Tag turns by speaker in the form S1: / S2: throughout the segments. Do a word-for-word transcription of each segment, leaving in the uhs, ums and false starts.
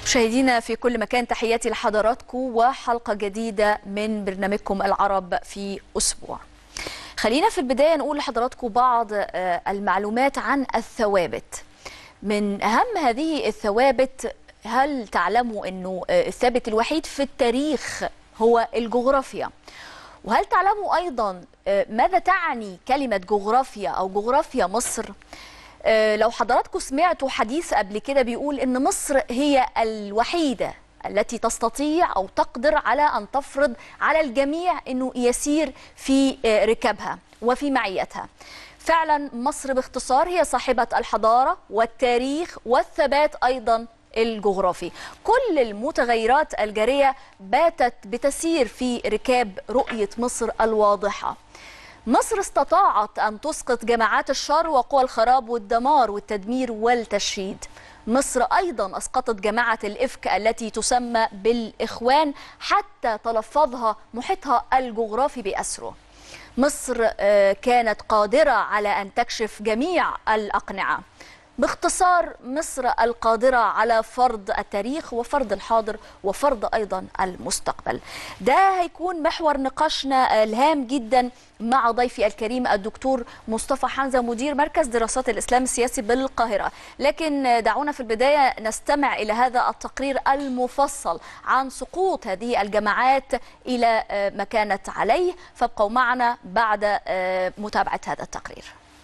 S1: مشاهدينا في كل مكان، تحياتي لحضراتكم وحلقة جديدة من برنامجكم العرب في أسبوع. خلينا في البداية نقول لحضراتكم بعض المعلومات عن الثوابت. من أهم هذه الثوابت، هل تعلموا أنه الثابت الوحيد في التاريخ هو الجغرافيا؟ وهل تعلموا أيضا ماذا تعني كلمة جغرافيا أو جغرافيا مصر؟ لو حضراتكم سمعتوا حديث قبل كده بيقول إن مصر هي الوحيدة التي تستطيع أو تقدر على أن تفرض على الجميع أنه يسير في ركابها وفي معيتها. فعلا مصر باختصار هي صاحبة الحضارة والتاريخ والثبات أيضا الجغرافي. كل المتغيرات الجارية باتت بتسير في ركاب رؤية مصر الواضحة. مصر استطاعت أن تسقط جماعات الشر وقوى الخراب والدمار والتدمير والتشريد. مصر أيضا أسقطت جماعة الإفك التي تسمى بالإخوان حتى تلفظها محيطها الجغرافي بأسره. مصر كانت قادرة على أن تكشف جميع الأقنعة. باختصار مصر القادرة على فرض التاريخ وفرض الحاضر وفرض أيضا المستقبل. ده هيكون محور نقاشنا الهام جدا مع ضيفي الكريم الدكتور مصطفى حمزة، مدير مركز دراسات الإسلام السياسي بالقاهرة. لكن دعونا في البداية نستمع إلى هذا التقرير المفصل عن سقوط هذه الجماعات إلى ما كانت عليه، فابقوا معنا بعد متابعة هذا التقرير.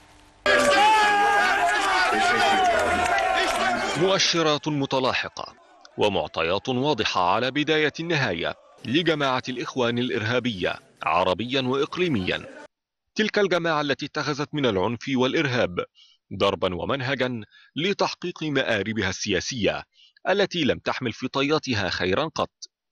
S2: مؤشرات متلاحقة ومعطيات واضحة على بداية النهاية لجماعة الإخوان الإرهابية عربيا وإقليميا. تلك الجماعة التي اتخذت من العنف والإرهاب ضربا ومنهجا لتحقيق مآربها السياسية التي لم تحمل في طياتها خيرا قط.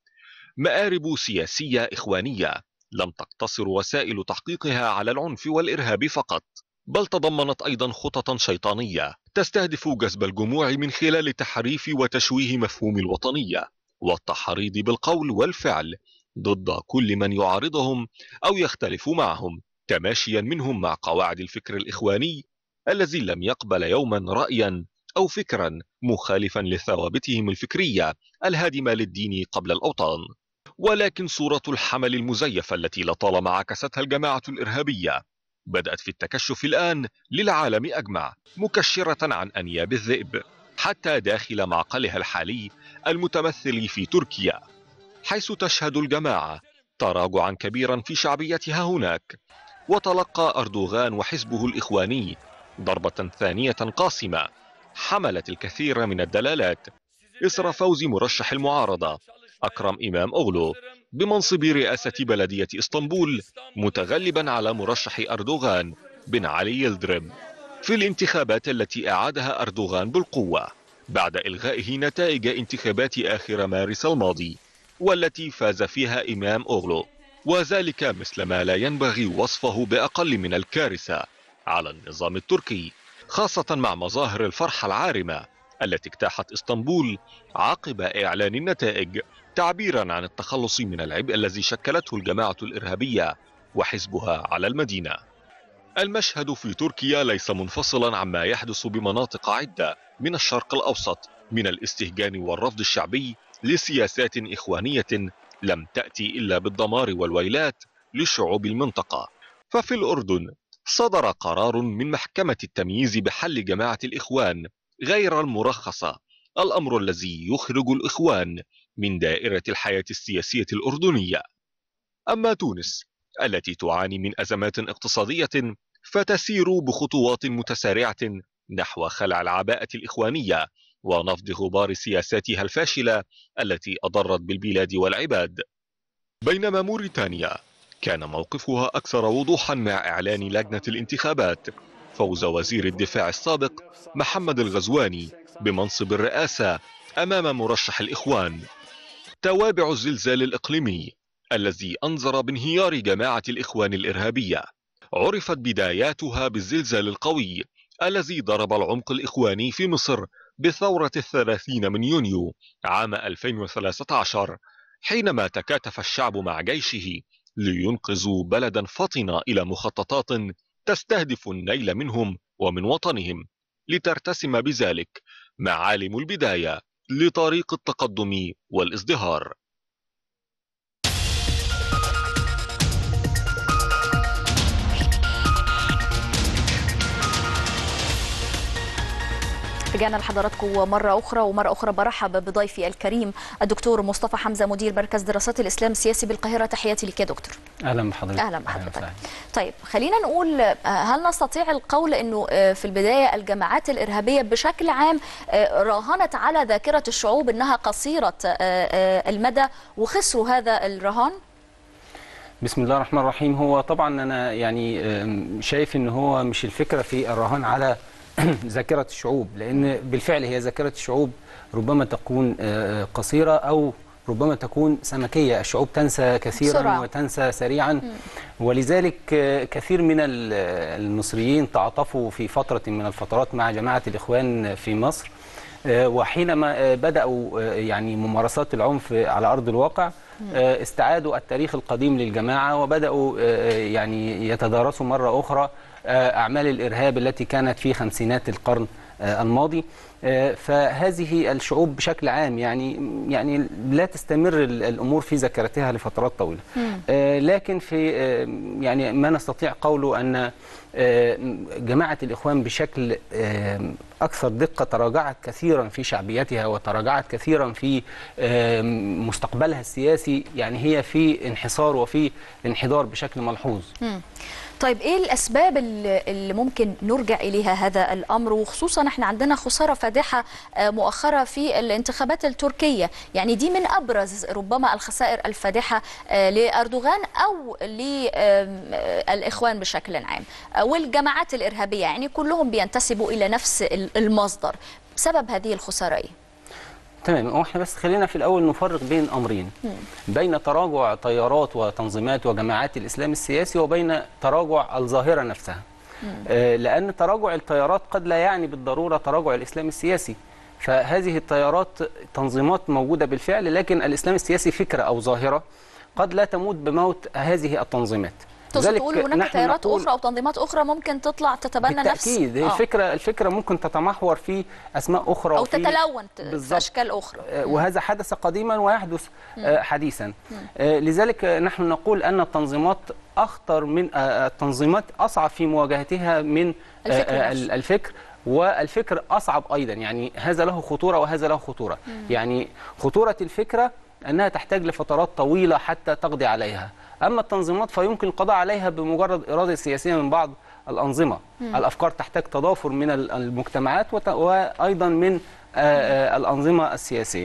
S2: مآرب سياسية إخوانية لم تقتصر وسائل تحقيقها على العنف والإرهاب فقط، بل تضمنت أيضا خططا شيطانية تستهدف جذب الجموع من خلال تحريف وتشويه مفهوم الوطنية والتحريض بالقول والفعل ضد كل من يعارضهم أو يختلف معهم، تماشيا منهم مع قواعد الفكر الإخواني الذي لم يقبل يوما رأيا أو فكرا مخالفا لثوابتهم الفكرية الهادمة للدين قبل الأوطان. ولكن صورة الحمل المزيفة التي لطالما عكستها الجماعة الإرهابية بدأت في التكشف الآن للعالم أجمع، مكشرة عن أنياب الذئب حتى داخل معقلها الحالي المتمثل في تركيا، حيث تشهد الجماعة تراجعا كبيرا في شعبيتها هناك. وتلقى أردوغان وحزبه الإخواني ضربة ثانية قاصمة حملت الكثير من الدلالات إثر فوز مرشح المعارضة أكرم إمام أوغلو بمنصب رئاسة بلدية إسطنبول متغلبا على مرشح أردوغان بن علي يلدرم في الانتخابات التي أعادها أردوغان بالقوة بعد إلغائه نتائج انتخابات آخر مارس الماضي والتي فاز فيها إمام أوغلو، وذلك مثل ما لا ينبغي وصفه بأقل من الكارثة على النظام التركي، خاصة مع مظاهر الفرحة العارمة التي اجتاحت إسطنبول عقب إعلان النتائج، تعبيرا عن التخلص من العبء الذي شكلته الجماعة الإرهابية وحزبها على المدينة. المشهد في تركيا ليس منفصلا عما يحدث بمناطق عدة من الشرق الأوسط من الاستهجان والرفض الشعبي لسياسات إخوانية لم تأتي إلا بالدمار والويلات لشعوب المنطقة. ففي الأردن صدر قرار من محكمة التمييز بحل جماعة الإخوان غير المرخصة، الأمر الذي يخرج الإخوان من دائرة الحياة السياسية الأردنية. أما تونس التي تعاني من أزمات اقتصادية فتسير بخطوات متسارعة نحو خلع العباءة الإخوانية ونفض غبار سياساتها الفاشلة التي أضرت بالبلاد والعباد. بينما موريتانيا كان موقفها أكثر وضوحا مع إعلان لجنة الانتخابات فوز وزير الدفاع السابق محمد الغزواني بمنصب الرئاسة أمام مرشح الإخوان. توابع الزلزال الإقليمي الذي أنذر بانهيار جماعة الإخوان الإرهابية عرفت بداياتها بالزلزال القوي الذي ضرب العمق الإخواني في مصر بثورة الثلاثين من يونيو عام ألفين وثلاثة عشر، حينما تكاتف الشعب مع جيشه لينقذوا بلدا فطن إلى مخططات تستهدف النيل منهم ومن وطنهم، لترتسم بذلك معالم البداية لطريق التقدم والازدهار.
S1: رجعنا لحضراتكم مرة أخرى ومرة أخرى برحب بضيفي الكريم الدكتور مصطفى حمزة مدير مركز دراسات الإسلام السياسي بالقاهرة. تحياتي لك يا دكتور.
S3: أهلا بحضرتك.
S1: أهلا بحضرتك. طيب خلينا نقول، هل نستطيع القول أنه في البداية الجماعات الإرهابية بشكل عام راهنت على ذاكرة الشعوب أنها قصيرة المدى وخسروا هذا الرهان؟
S3: بسم الله الرحمن الرحيم. هو طبعا أنا يعني شايف أن هو مش الفكرة في الرهان على ذاكرة الشعوب، لأن بالفعل هي ذاكرة الشعوب ربما تكون قصيرة أو ربما تكون سمكية. الشعوب تنسى كثيرا بسرعة. وتنسى سريعا. م. ولذلك كثير من المصريين تعاطفوا في فترة من الفترات مع جماعة الإخوان في مصر، وحينما بدأوا يعني ممارسات العنف على أرض الواقع استعادوا التاريخ القديم للجماعة وبدأوا يعني يتدارسوا مرة أخرى أعمال الإرهاب التي كانت في خمسينات القرن الماضي. فهذه الشعوب بشكل عام يعني يعني لا تستمر الأمور في ذاكرتها لفترات طويلة. لكن في يعني ما نستطيع قوله أن جماعة الإخوان بشكل أكثر دقة تراجعت كثيرا في شعبيتها وتراجعت كثيرا في مستقبلها السياسي، يعني هي في انحصار وفي انحدار بشكل ملحوظ.
S1: طيب ايه الاسباب اللي ممكن نرجع اليها هذا الامر، وخصوصا احنا عندنا خساره فادحه مؤخره في الانتخابات التركيه، يعني دي من ابرز ربما الخسائر الفادحه لاردوغان او للاخوان بشكل عام والجماعات الارهابيه، يعني كلهم بينتسبوا الى نفس المصدر. سبب هذه الخساره ايه؟
S3: تمام. هو احنا بس خلينا في الاول نفرق بين امرين، م. بين تراجع تيارات وتنظيمات وجماعات الاسلام السياسي وبين تراجع الظاهره نفسها. آه لان تراجع التيارات قد لا يعني بالضروره تراجع الاسلام السياسي، فهذه التيارات تنظيمات موجوده بالفعل، لكن الاسلام السياسي فكره او ظاهره قد لا تموت بموت هذه التنظيمات.
S1: تقصد تقول هناك تيارات اخرى او تنظيمات اخرى ممكن تطلع تتبنى نفس
S3: بالتأكيد. آه. الفكره الفكره ممكن تتمحور في اسماء اخرى
S1: او تتلون في اشكال اخرى،
S3: وهذا حدث قديما ويحدث مم. حديثا. مم. لذلك نحن نقول ان التنظيمات اخطر من التنظيمات، اصعب في مواجهتها من
S1: الفكر,
S3: الفكر والفكر اصعب ايضا، يعني هذا له خطوره وهذا له خطوره. مم. يعني خطوره الفكره انها تحتاج لفترات طويله حتى تقضي عليها، أما التنظيمات فيمكن القضاء عليها بمجرد إرادة سياسية من بعض الأنظمة. مم. الأفكار تحتاج تضافر من المجتمعات وأيضا من الأنظمة السياسية.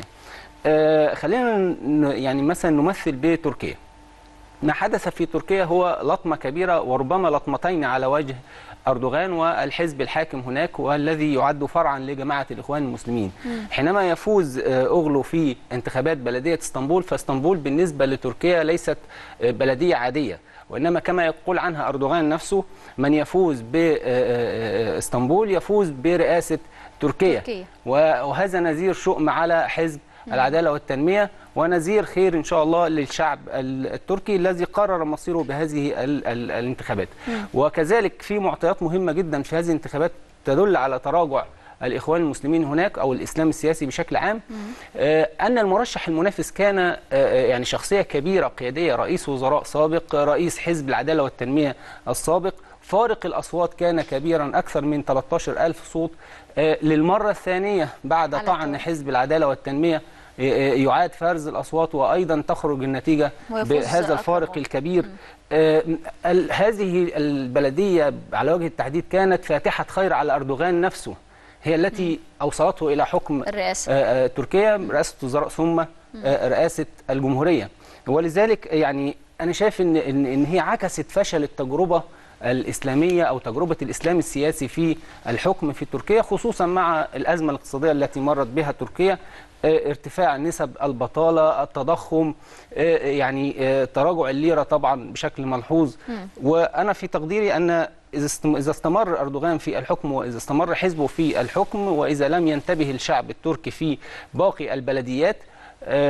S3: خلينا يعني مثلا نمثل بتركيا. ما حدث في تركيا هو لطمة كبيرة وربما لطمتين على وجه أردوغان والحزب الحاكم هناك، والذي يعد فرعا لجماعة الإخوان المسلمين. مم. حينما يفوز أوغلو في انتخابات بلدية اسطنبول، فاسطنبول بالنسبة لتركيا ليست بلدية عادية، وإنما كما يقول عنها أردوغان نفسه من يفوز باسطنبول يفوز برئاسة تركيا. تركيا. وهذا نذير شؤم على حزب العدالة والتنمية، ونذير خير إن شاء الله للشعب التركي الذي قرر مصيره بهذه ال ال الانتخابات. م. وكذلك في معطيات مهمة جدا في هذه الانتخابات تدل على تراجع الإخوان المسلمين هناك أو الإسلام السياسي بشكل عام. آه أن المرشح المنافس كان آه يعني شخصية كبيرة قيادية، رئيس وزراء سابق، رئيس حزب العدالة والتنمية السابق. فارق الأصوات كان كبيرا، أكثر من ثلاثة عشر ألف صوت. آه للمرة الثانية بعد طعن حزب العدالة والتنمية يعاد فرز الأصوات وأيضا تخرج النتيجة بهذا الفارق الكبير. آه هذه البلدية على وجه التحديد كانت فاتحة خير على أردوغان نفسه، هي التي أوصلته إلى حكم الرئاسة. آه تركيا، رئاسة وزراء ثم آه رئاسة الجمهورية. ولذلك يعني أنا شايف إن, إن, إن هي عكست فشل التجربة الإسلامية أو تجربة الإسلام السياسي في الحكم في تركيا، خصوصا مع الأزمة الاقتصادية التي مرت بها تركيا، ارتفاع نسب البطالة، التضخم، يعني تراجع الليرة طبعا بشكل ملحوظ. وأنا في تقديري أن إذا استمر أردوغان في الحكم وإذا استمر حزبه في الحكم وإذا لم ينتبه الشعب التركي في باقي البلديات،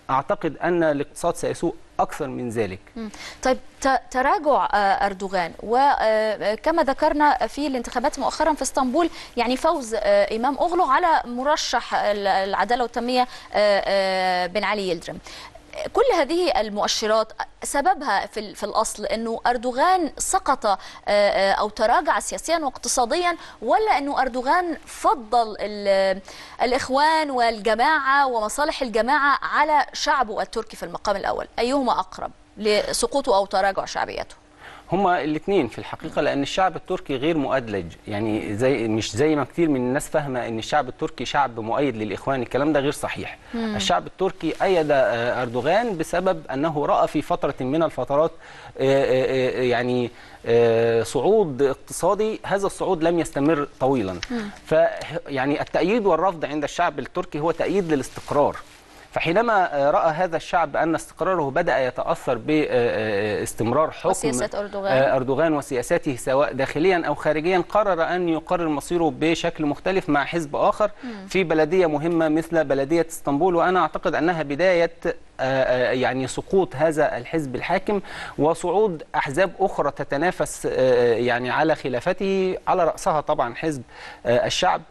S3: أعتقد أن الاقتصاد سيسوء أكثر من ذلك.
S1: طيب تراجع أردوغان، وكما ذكرنا في الانتخابات مؤخرا في اسطنبول يعني فوز إمام أوغلو على مرشح العدالة والتنمية بن علي يلدرم، كل هذه المؤشرات سببها في في الأصل أنه أردوغان سقط أو تراجع سياسيا واقتصاديا، ولا أنه أردوغان فضل الإخوان والجماعة ومصالح الجماعة على شعبه التركي في المقام الأول؟ أيهما أقرب لسقوطه أو تراجع شعبيته؟
S3: هما الاثنين في الحقيقة، لأن الشعب التركي غير مؤدلج، يعني زي مش زي ما كتير من الناس فاهمة أن الشعب التركي شعب مؤيد للإخوان. الكلام ده غير صحيح. مم. الشعب التركي أيد أردوغان بسبب أنه رأى في فترة من الفترات يعني صعود اقتصادي، هذا الصعود لم يستمر طويلا. فيعني التأييد والرفض عند الشعب التركي هو تأييد للاستقرار. فحينما رأى هذا الشعب أن استقراره بدأ يتأثر باستمرار حكم
S1: وسياسات أردوغان.
S3: أردوغان وسياساته سواء داخليا أو خارجيا، قرر أن يقرر مصيره بشكل مختلف مع حزب آخر في بلدية مهمة مثل بلدية اسطنبول. وأنا أعتقد أنها بداية يعني سقوط هذا الحزب الحاكم وصعود أحزاب أخرى تتنافس يعني على خلافته، على رأسها طبعا حزب الشعب.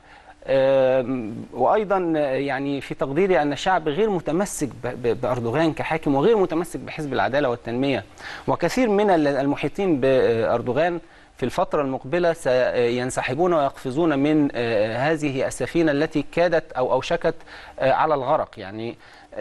S3: وأيضا يعني في تقديري أن الشعب غير متمسك بأردوغان كحاكم وغير متمسك بحزب العدالة والتنمية، وكثير من المحيطين بأردوغان في الفترة المقبلة سينسحبون ويقفزون من هذه السفينة التي كادت أو أوشكت على الغرق. يعني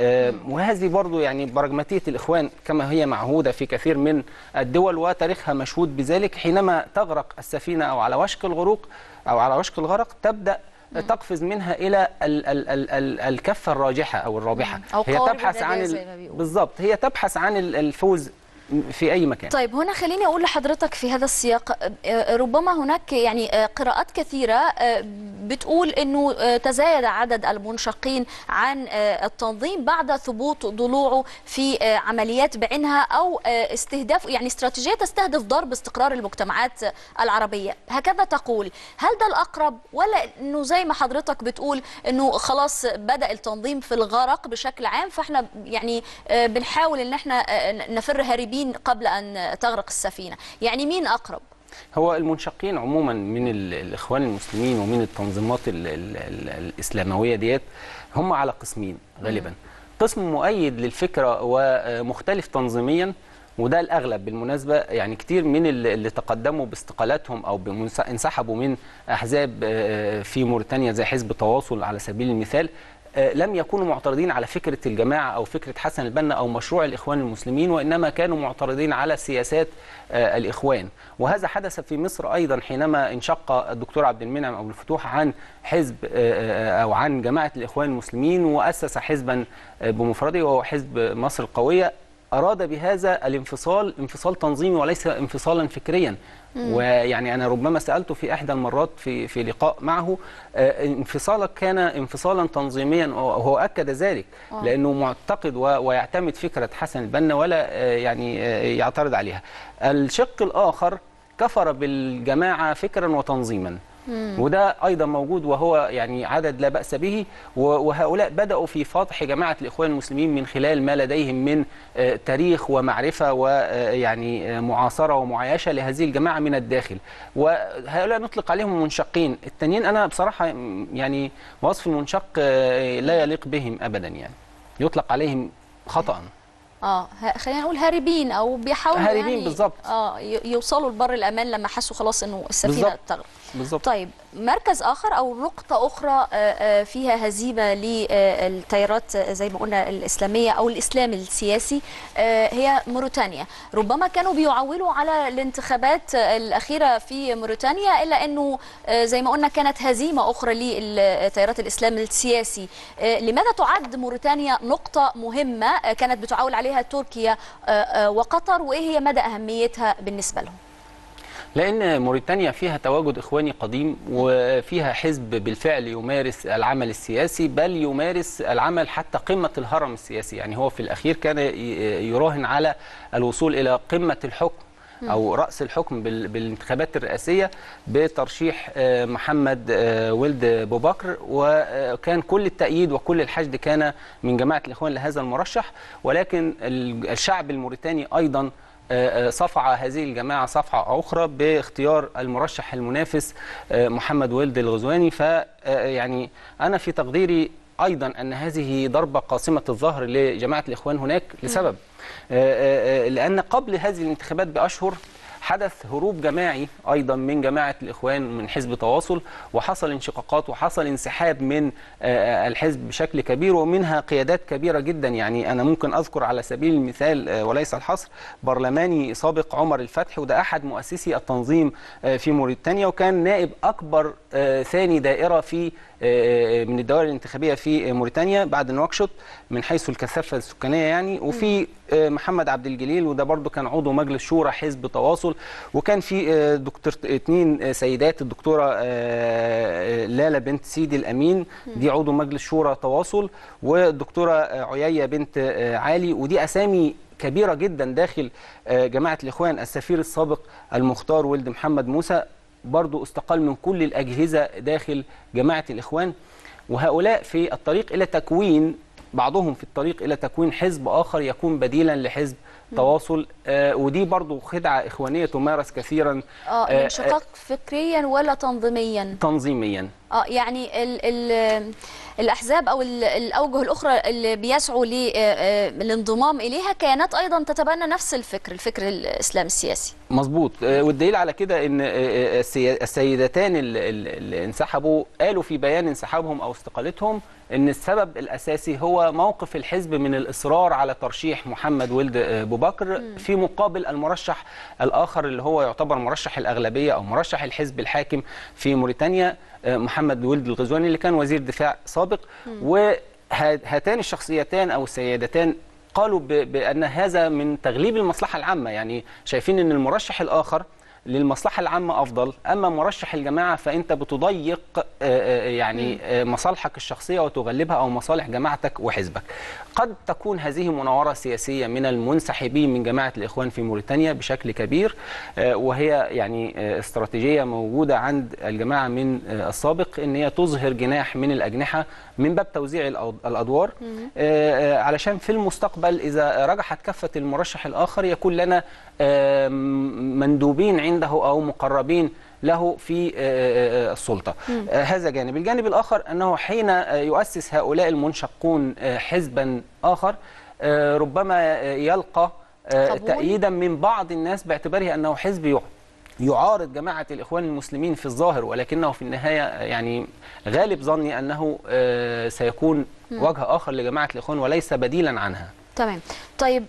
S3: وهذه برضو يعني براجماتية الإخوان كما هي معهودة في كثير من الدول وتاريخها مشهود بذلك. حينما تغرق السفينة أو على وشك الغروق أو على وشك الغرق تبدأ تقفز منها إلى ال ال ال ال الكفة الراجحة أو الرابحة.
S1: أو
S3: هي تبحث عن ال... بالضبط هي تبحث عن الفوز في أي مكان.
S1: طيب هنا خليني أقول لحضرتك في هذا السياق، ربما هناك يعني قراءات كثيرة بتقول أنه تزايد عدد المنشقين عن التنظيم بعد ثبوت ضلوعه في عمليات بعينها أو استهداف يعني استراتيجية تستهدف ضرب استقرار المجتمعات العربية، هكذا تقول. هل ده الأقرب، ولا أنه زي ما حضرتك بتقول أنه خلاص بدأ التنظيم في الغرق بشكل عام فإحنا يعني بنحاول أن احنا نفر هاربين قبل أن تغرق السفينة؟ يعني مين أقرب؟
S3: هو المنشقين عموما من الإخوان المسلمين ومن التنظيمات ال ال ال الإسلاموية ديت هم على قسمين غالبا. قسم مؤيد للفكرة ومختلف تنظيميا، وده الأغلب بالمناسبة. يعني كتير من اللي تقدموا باستقالاتهم أو انسحبوا من أحزاب في موريتانيا زي حزب تواصل على سبيل المثال لم يكونوا معترضين على فكرة الجماعة أو فكرة حسن البنا أو مشروع الإخوان المسلمين، وإنما كانوا معترضين على سياسات الإخوان. وهذا حدث في مصر أيضا حينما انشق الدكتور عبد المنعم أبو الفتوح عن حزب أو عن جماعة الإخوان المسلمين وأسس حزبا بمفرده وهو حزب مصر القوية. أراد بهذا الانفصال انفصال تنظيمي وليس انفصالا فكريا. مم. ويعني أنا ربما سألته في إحدى المرات في في لقاء معه انفصالك كان انفصالا تنظيميا، وهو أكد ذلك أوه. لأنه معتقد ويعتمد فكرة حسن البنا ولا يعني يعترض عليها. الشق الآخر كفر بالجماعة فكرا وتنظيما، مم. وده أيضا موجود وهو يعني عدد لا بأس به. وهؤلاء بدأوا في فضح جماعة الإخوان المسلمين من خلال ما لديهم من تاريخ ومعرفة ويعني معاصرة ومعايشة لهذه الجماعة من الداخل، وهؤلاء نطلق عليهم منشقين. التانيين أنا بصراحة يعني وصف المنشق لا يليق بهم أبدا، يعني يطلق عليهم خطأ.
S1: اه خلينا نقول هاربين او بيحاولوا
S3: هاربين
S1: يعني
S3: بالظبط
S1: اه يوصلوا لبر الامان لما حسوا خلاص انه السفينه تغرق.
S3: بالظبط.
S1: طيب مركز اخر او نقطه اخرى فيها هزيمه للتيارات زي ما قلنا الاسلاميه او الاسلام السياسي هي موريتانيا. ربما كانوا بيعولوا على الانتخابات الاخيره في موريتانيا، الا انه زي ما قلنا كانت هزيمه اخرى للتيارات الاسلام السياسي. لماذا تعد موريتانيا نقطه مهمه كانت بتعول عليها تركيا وقطر، وايه هي مدى اهميتها بالنسبه لهم؟
S3: لأن موريتانيا فيها تواجد إخواني قديم، وفيها حزب بالفعل يمارس العمل السياسي، بل يمارس العمل حتى قمة الهرم السياسي. يعني هو في الأخير كان يراهن على الوصول إلى قمة الحكم أو رأس الحكم بالانتخابات الرئاسية بترشيح محمد ولد بوبكر، وكان كل التأييد وكل الحشد كان من جماعة الإخوان لهذا المرشح. ولكن الشعب الموريتاني أيضا صفعة هذه الجماعة صفعة أخرى باختيار المرشح المنافس محمد ولد الغزواني. فيعني أنا في تقديري أيضا أن هذه ضربة قاصمة الظهر لجماعة الإخوان هناك لسبب، لأن قبل هذه الانتخابات بأشهر حدث هروب جماعي أيضا من جماعة الإخوان من حزب تواصل، وحصل انشقاقات وحصل انسحاب من الحزب بشكل كبير، ومنها قيادات كبيرة جدا. يعني أنا ممكن أذكر على سبيل المثال وليس الحصر برلماني سابق عمر الفتحي، وده أحد مؤسسي التنظيم في موريتانيا، وكان نائب أكبر ثاني دائرة في من الدوائر الانتخابية في موريتانيا بعد نواكشوط من حيث الكثافة السكانية يعني. وفي محمد عبد الجليل، وده برضو كان عضو مجلس شورى حزب تواصل. وكان في دكتور اثنين سيدات، الدكتورة لالا بنت سيدي الأمين دي عضو مجلس شورى تواصل، والدكتورة عيية بنت علي، ودي أسامي كبيرة جدا داخل جماعة الإخوان. السفير السابق المختار ولد محمد موسى برضو استقال من كل الأجهزة داخل جماعة الإخوان، وهؤلاء في الطريق إلى تكوين بعضهم في الطريق إلى تكوين حزب آخر يكون بديلا لحزب تواصل. آه ودي برضو خدعة إخوانية تمارس كثيرا.
S1: اه انشقاق آه فكريا ولا تنظيميا؟
S3: تنظيميا.
S1: اه يعني ال ال الأحزاب أو الأوجه الأخرى اللي بيسعوا للانضمام إليها كيانات أيضا تتبنى نفس الفكر، الفكر الإسلامي السياسي.
S3: مظبوط. والدليل على كده ان السيدتان اللي انسحبوا قالوا في بيان انسحابهم او استقالتهم ان السبب الاساسي هو موقف الحزب من الاصرار على ترشيح محمد ولد بوبكر في مقابل المرشح الاخر اللي هو يعتبر مرشح الاغلبيه او مرشح الحزب الحاكم في موريتانيا محمد ولد الغزواني اللي كان وزير دفاع سابق. وهاتان الشخصيتان او السيدتان قالوا بأن هذا من تغليب المصلحة العامة، يعني شايفين أن المرشح الآخر للمصلحة العامة أفضل، أما مرشح الجماعة فأنت بتضيق يعني مصالحك الشخصية وتغلبها أو مصالح جماعتك وحزبك. قد تكون هذه مناورة سياسية من المنسحبين من جماعة الإخوان في موريتانيا بشكل كبير، وهي يعني استراتيجية موجودة عند الجماعة من السابق أن هي تظهر جناح من الأجنحة من باب توزيع الأدوار، علشان في المستقبل إذا رجحت كفة المرشح الآخر يكون لنا مندوبين عنده أو مقربين له في السلطة. هذا جانب. الجانب الآخر أنه حين يؤسس هؤلاء المنشقون حزبا آخر ربما يلقى تأييدا من بعض الناس باعتباره أنه حزب يعارض جماعة الإخوان المسلمين في الظاهر، ولكنه في النهاية يعني غالب ظني أنه سيكون وجه آخر لجماعة الإخوان وليس بديلا عنها.
S1: تمام. طيب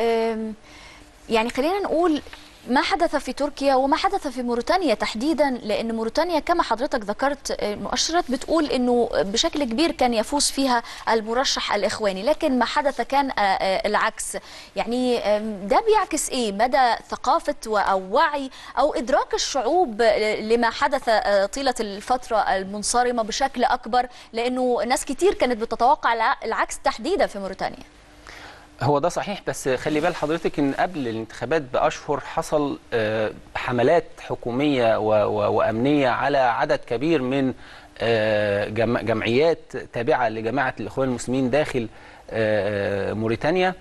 S1: يعني خلينا نقول ما حدث في تركيا وما حدث في موريتانيا تحديدا، لأن موريتانيا كما حضرتك ذكرت المؤشرات بتقول أنه بشكل كبير كان يفوز فيها المرشح الإخواني، لكن ما حدث كان العكس. يعني ده بيعكس إيه؟ مدى ثقافة أو وعي أو إدراك الشعوب لما حدث طيلة الفترة المنصرمة بشكل أكبر، لأنه ناس كتير كانت بتتوقع العكس تحديدا في موريتانيا.
S3: هو ده صحيح، بس خلي بال حضرتك ان قبل الانتخابات باشهر حصل حملات حكوميه وامنيه على عدد كبير من جمعيات تابعه لجماعه الاخوان المسلمين داخل موريتانيا،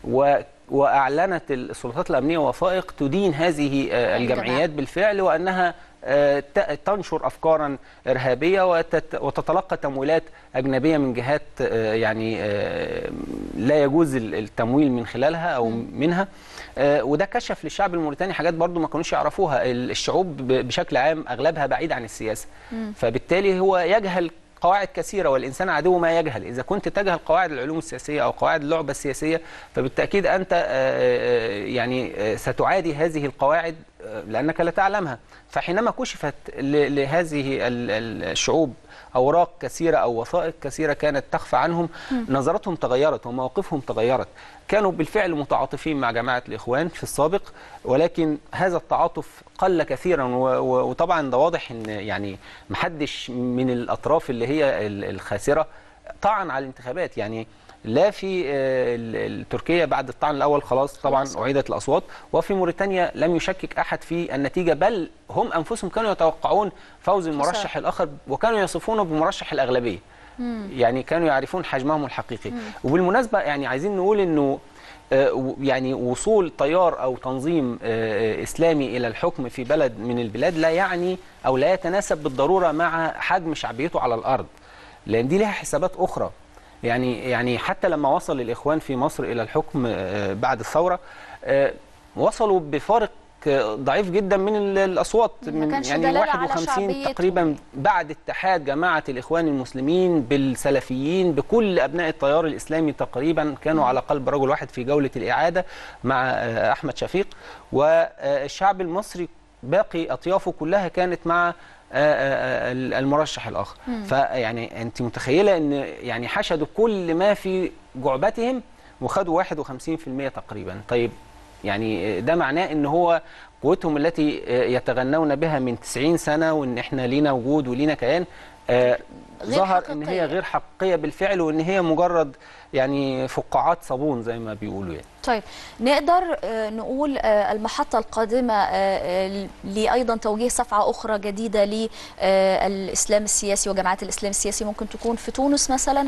S3: واعلنت السلطات الامنيه وثائق تدين هذه الجمعيات بالفعل وانها تنشر أفكارا إرهابية وتتلقى تمويلات أجنبية من جهات يعني لا يجوز التمويل من خلالها أو منها. وده كشف للشعب الموريتاني حاجات برضو ما كانوش يعرفوها. الشعوب بشكل عام أغلبها بعيد عن السياسة، فبالتالي هو يجهل قواعد كثيرة، والإنسان عدو ما يجهل. إذا كنت تجهل قواعد العلوم السياسية أو قواعد اللعبة السياسية فبالتأكيد أنت يعني ستعادي هذه القواعد لأنك لا تعلمها. فحينما كشفت لهذه الشعوب أوراق كثيرة أو وثائق كثيرة كانت تخفى عنهم، نظرتهم تغيرت ومواقفهم تغيرت. كانوا بالفعل متعاطفين مع جماعة الإخوان في السابق، ولكن هذا التعاطف قل كثيرا. وطبعا ده واضح ان يعني محدش من الأطراف اللي هي الخاسرة طعن على الانتخابات. يعني لا في تركيا بعد الطعن الاول خلاص طبعا اعيدت الاصوات، وفي موريتانيا لم يشكك احد في النتيجه، بل هم انفسهم كانوا يتوقعون فوز المرشح الاخر وكانوا يصفونه بمرشح الاغلبيه. مم. يعني كانوا يعرفون حجمهم الحقيقي. مم. وبالمناسبه يعني عايزين نقول انه يعني وصول تيار او تنظيم اسلامي الى الحكم في بلد من البلاد لا يعني او لا يتناسب بالضروره مع حجم شعبيته على الارض، لان دي لها حسابات اخرى. يعني يعني حتى لما وصل الاخوان في مصر الى الحكم بعد الثوره وصلوا بفارق ضعيف جدا من الاصوات، من يعني واحد وخمسين تقريبا بعد اتحاد جماعه الاخوان المسلمين بالسلفيين بكل ابناء التيار الاسلامي تقريبا كانوا على قلب رجل واحد في جوله الاعاده مع احمد شفيق، والشعب المصري باقي اطيافه كلها كانت مع المرشح الاخر. فيعني انت متخيله ان يعني حشدوا كل ما في جعبتهم وخدوا واحد وخمسين بالمئة تقريبا. طيب يعني ده معناه ان هو قوتهم التي يتغنون بها من تسعين سنه وان احنا لينا وجود ولينا كيان آه ظهر حقيقية. ان هي غير حقيقيه بالفعل، وان هي مجرد يعني فقاعات صابون زي ما بيقولوا يعني.
S1: طيب نقدر نقول المحطة القادمة لأيضا توجيه صفعة أخرى جديدة للإسلام السياسي وجماعات الإسلام السياسي ممكن تكون في تونس مثلا؟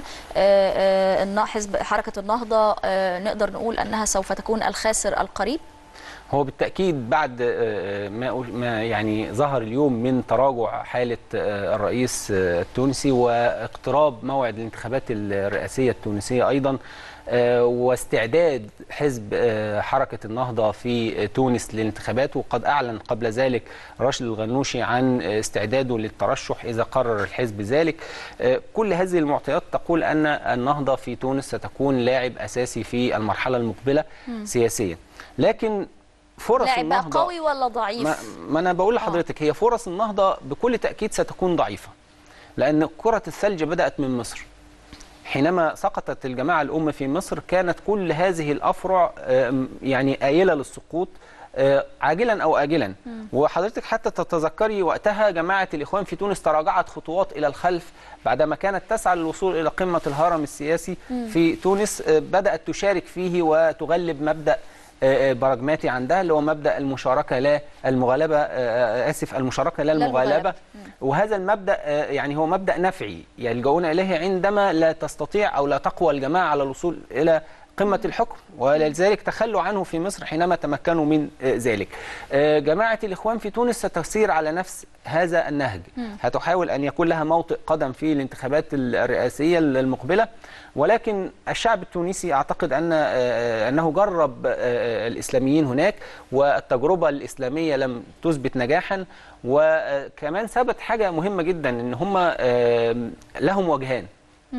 S1: حزب حركة النهضة نقدر نقول أنها سوف تكون الخاسر القريب؟
S3: هو بالتأكيد بعد ما يعني ظهر اليوم من تراجع حالة الرئيس التونسي واقتراب موعد الانتخابات الرئاسية التونسية أيضا، واستعداد حزب حركة النهضة في تونس للانتخابات، وقد أعلن قبل ذلك راشد الغنوشي عن استعداده للترشح إذا قرر الحزب ذلك. كل هذه المعطيات تقول أن النهضة في تونس ستكون لاعب أساسي في المرحلة المقبلة م. سياسيا. لكن فرص
S1: لاعب
S3: النهضة
S1: قوي ولا ضعيف؟
S3: ما, ما أنا بقول لحضرتك هي فرص النهضة بكل تأكيد ستكون ضعيفة، لأن كرة الثلج بدأت من مصر. حينما سقطت الجماعة الأم في مصر كانت كل هذه الأفرع يعني آيلة للسقوط عاجلا أو آجلا. وحضرتك حتى تتذكري وقتها جماعة الإخوان في تونس تراجعت خطوات إلى الخلف بعدما كانت تسعى للوصول إلى قمة الهرم السياسي في تونس، بدأت تشارك فيه وتغلب مبدأ براجماتي عندها اللي هو مبدأ المشاركة لا المغالبة، آسف المشاركة لا المغالبة. وهذا المبدأ يعني هو مبدأ نفعي يلجؤون إليه عندما لا تستطيع أو لا تقوى الجماعة على الوصول إلى قمة الحكم، ولذلك تخلوا عنه في مصر حينما تمكنوا من ذلك. جماعة الإخوان في تونس ستسير على نفس هذا النهج، هتحاول أن يكون لها موطئ قدم في الانتخابات الرئاسية المقبلة، ولكن الشعب التونسي أعتقد أن أنه جرب الإسلاميين هناك والتجربة الإسلامية لم تثبت نجاحا، وكمان ثبت حاجة مهمة جدا أن هم لهم وجهان،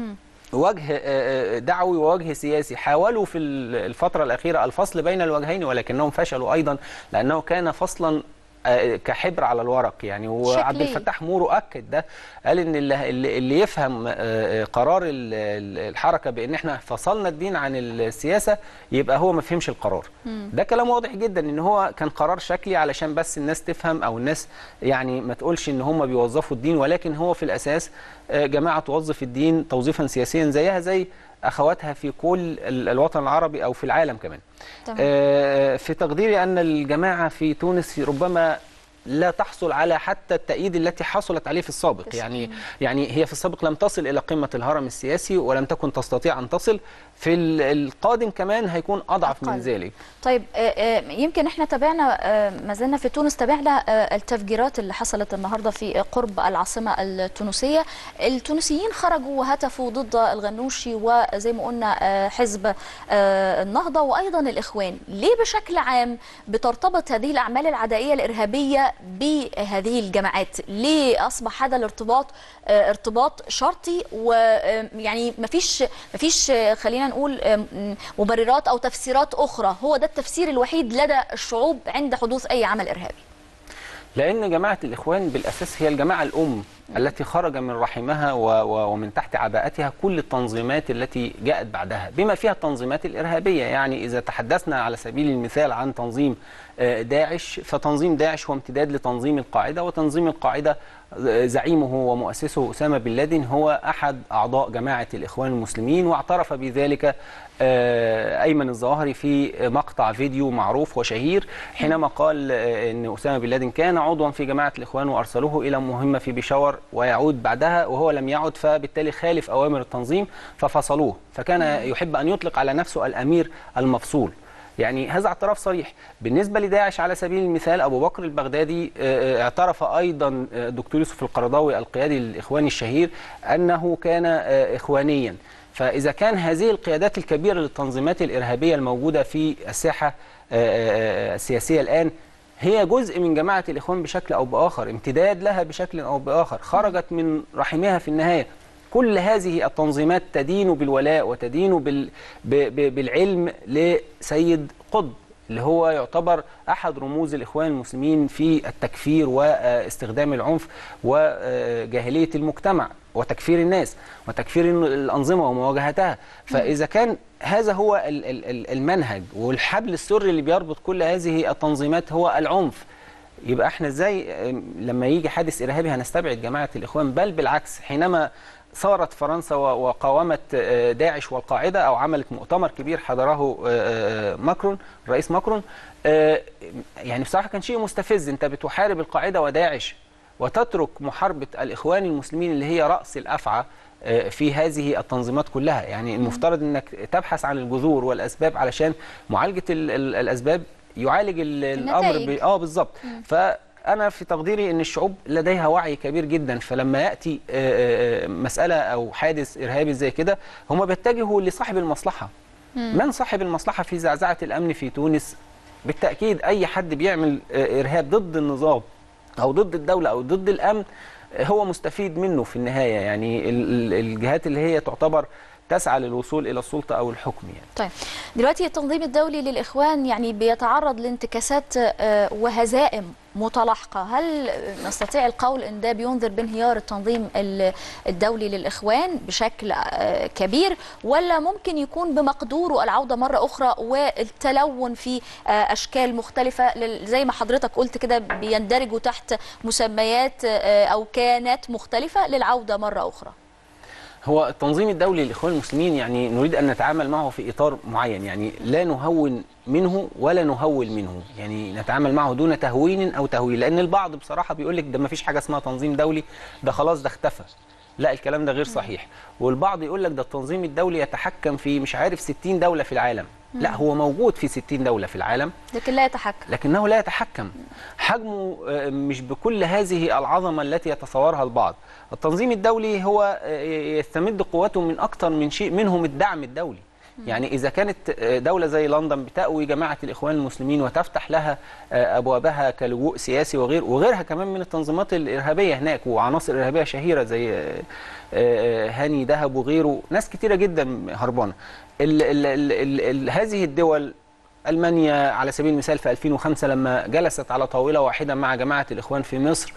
S3: وجه دعوي ووجه سياسي. حاولوا في الفترة الأخيرة الفصل بين الوجهين ولكنهم فشلوا أيضا، لأنه كان فصلا كحبر على الورق يعني. وعبد الفتاح مورو أكد ده، قال إن اللي, اللي يفهم قرار الحركة بأن احنا فصلنا الدين عن السياسة يبقى هو ما فهمش القرار. مم. ده كلام واضح جدا إن هو كان قرار شكلي علشان بس الناس تفهم أو الناس يعني ما تقولش إن هم بيوظفوا الدين، ولكن هو في الأساس جماعة توظف الدين توظيفا سياسيا زيها زي أخواتها في كل الوطن العربي أو في العالم كمان. آه في تقديري أن الجماعة في تونس ربما لا تحصل على حتى التأييد التي حصلت عليه في السابق. يعني يعني هي في السابق لم تصل إلى قمة الهرم السياسي ولم تكن تستطيع أن تصل. في القادم كمان هيكون أضعف أقل. من ذلك.
S1: طيب يمكن احنا تابعنا ما زلنا في تونس، تابعنا التفجيرات اللي حصلت النهارده في قرب العاصمة التونسية. التونسيين خرجوا وهتفوا ضد الغنوشي وزي ما قلنا حزب النهضة وأيضا الإخوان. ليه بشكل عام بترتبط هذه الأعمال العدائية الإرهابية بهذه الجماعات؟ ليه أصبح هذا الارتباط ارتباط شرطي ويعني مفيش مفيش خلينا نقول مبررات أو تفسيرات أخرى؟ هو ده التفسير الوحيد لدى الشعوب عند حدوث أي عمل إرهابي.
S3: لأن جماعة الإخوان بالأساس هي الجماعة الأم التي خرج من رحمها ومن تحت عباءتها كل التنظيمات التي جاءت بعدها بما فيها التنظيمات الإرهابية. يعني إذا تحدثنا على سبيل المثال عن تنظيم داعش، فتنظيم داعش هو امتداد لتنظيم القاعدة، وتنظيم القاعدة زعيمه ومؤسسه أسامة بن لادن هو أحد أعضاء جماعة الإخوان المسلمين، واعترف بذلك أيمن الظواهري في مقطع فيديو معروف وشهير حينما قال أن أسامة بن لادن كان عضوا في جماعة الإخوان وأرسلوه إلى مهمة في بيشاور ويعود بعدها وهو لم يعد، فبالتالي خالف أوامر التنظيم ففصلوه، فكان يحب أن يطلق على نفسه الأمير المفصول. يعني هذا اعتراف صريح. بالنسبة لداعش على سبيل المثال، أبو بكر البغدادي اعترف أيضا الدكتور يوسف القرضاوي القيادي الإخواني الشهير أنه كان إخوانيا. فإذا كان هذه القيادات الكبيرة للتنظيمات الإرهابية الموجودة في الساحة السياسية الآن هي جزء من جماعة الإخوان بشكل أو بآخر، امتداد لها بشكل أو بآخر، خرجت من رحمها في النهاية. كل هذه التنظيمات تدين بالولاء وتدين بال... ب... ب... بالعلم لسيد قطب اللي هو يعتبر أحد رموز الإخوان المسلمين في التكفير واستخدام العنف وجاهلية المجتمع وتكفير الناس وتكفير الأنظمة ومواجهتها. فإذا كان هذا هو المنهج والحبل السري اللي بيربط كل هذه التنظيمات هو العنف، يبقى احنا ازاي لما يجي حادث إرهابي هنستبعد جماعة الإخوان؟ بل بالعكس، حينما ثارت فرنسا وقاومت داعش والقاعدة أو عملت مؤتمر كبير حضره ماكرون الرئيس ماكرون، يعني بصراحة كان شيء مستفز. انت بتحارب القاعدة وداعش وتترك محاربة الإخوان المسلمين اللي هي رأس الأفعى في هذه التنظيمات كلها. يعني المفترض انك تبحث عن الجذور والأسباب علشان معالجة الأسباب يعالج الأمر ب... اه بالظبط. ف أنا في تقديري أن الشعوب لديها وعي كبير جدا، فلما يأتي مسألة أو حادث إرهابي زي كده هم بيتجهوا لصاحب المصلحة. من صاحب المصلحة في زعزعة الأمن في تونس؟ بالتأكيد أي حد بيعمل إرهاب ضد النظام أو ضد الدولة أو ضد الأمن هو مستفيد منه في النهاية. يعني الجهات اللي هي تعتبر تسعى للوصول إلى السلطة أو الحكم يعني.
S1: طيب دلوقتي التنظيم الدولي للإخوان يعني بيتعرض لانتكاسات وهزائم متلاحقة، هل نستطيع القول أن ده بينذر بانهيار التنظيم الدولي للإخوان بشكل كبير، ولا ممكن يكون بمقدوره العودة مرة أخرى والتلون في أشكال مختلفة زي ما حضرتك قلت كده بيندرجوا تحت مسميات أو كيانات مختلفة للعودة مرة أخرى؟
S3: هو التنظيم الدولي للإخوان المسلمين يعني نريد أن نتعامل معه في إطار معين، يعني لا نهون منه ولا نهول منه، يعني نتعامل معه دون تهوين أو تهويل. لأن البعض بصراحة بيقول لك ده ما فيش حاجة اسمها تنظيم دولي، ده خلاص ده اختفى. لا، الكلام ده غير صحيح. والبعض يقول لك ده التنظيم الدولي يتحكم في مش عارف ستين دولة في العالم. لا، هو موجود في ستين دولة في العالم
S1: لكن لا يتحكم،
S3: لكنه لا يتحكم. حجمه مش بكل هذه العظمة التي يتصورها البعض. التنظيم الدولي هو يستمد قوته من أكثر من شيء، منهم الدعم الدولي. يعني إذا كانت دولة زي لندن بتأوي جماعة الإخوان المسلمين وتفتح لها أبوابها كلجوء سياسي وغير وغيرها كمان من التنظيمات الإرهابية هناك وعناصر إرهابية شهيرة زي هاني دهب وغيره، ناس كتيرة جدا هربانة. ال ال ال ال ال هذه الدول، ألمانيا على سبيل المثال في ألفين وخمسة لما جلست على طاولة واحدة مع جماعة الإخوان في مصر